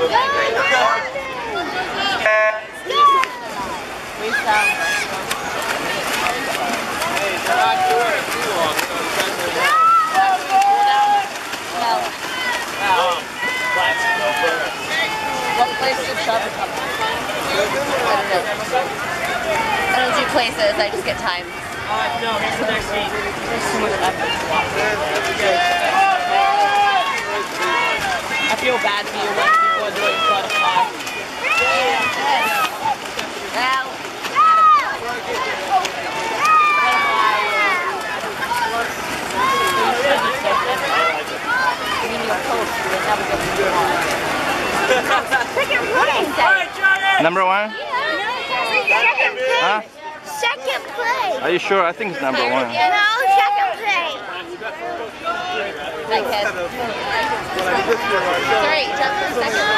What place did Trevor come from? I don't do places, I just get time. No, here's the next seat. There's so much effort. I feel bad for you when people are doing butterfly. Well, Number one? Second place. Huh? Second place. Are you sure? I think it's number one. No, second place. I can. Sorry, just for a second.